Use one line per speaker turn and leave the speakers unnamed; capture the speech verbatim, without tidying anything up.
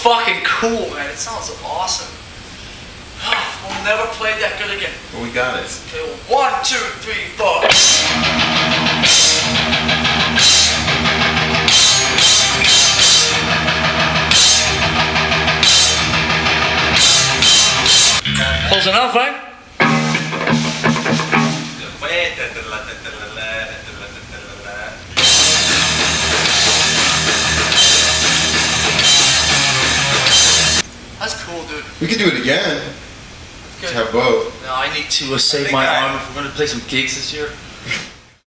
fucking cool, man. It sounds awesome. We'll never play that good again.
Well, we got it.
Okay, well, one, two, three, four. Close enough, right? That's cool, dude.
We could do it again. Let's have both.
No, I need to uh, save my arm if we're going to play some gigs this year.